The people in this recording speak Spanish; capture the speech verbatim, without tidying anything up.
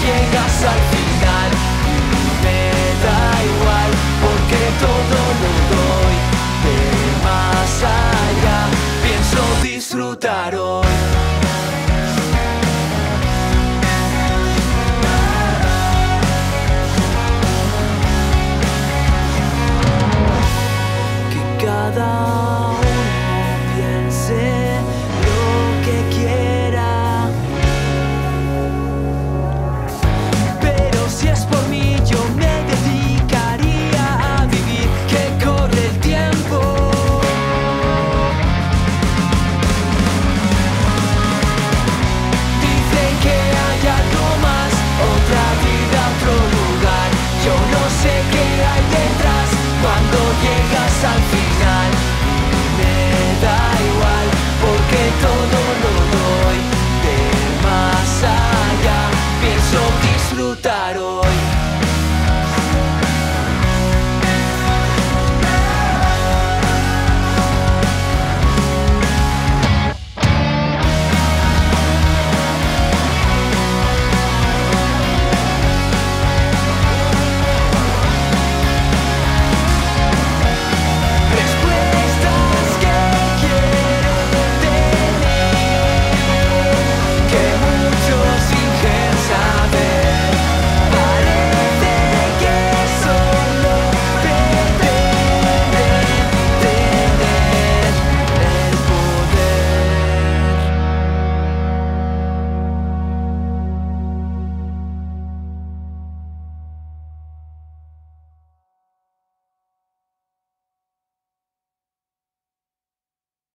llegas al final me da igual, porque todo lo doy de más allá. Pienso disfrutar hoy. Que cada uno piense lo que quiera, pero si es por mí yo me dedicaría a vivir, que corre el tiempo. Dicen que hay algo más, otra vida, otro lugar. Yo no sé qué hay detrás cuando llegas al final. Me da igual, porque todo lo doy de más allá. Pienso disfrutar hoy.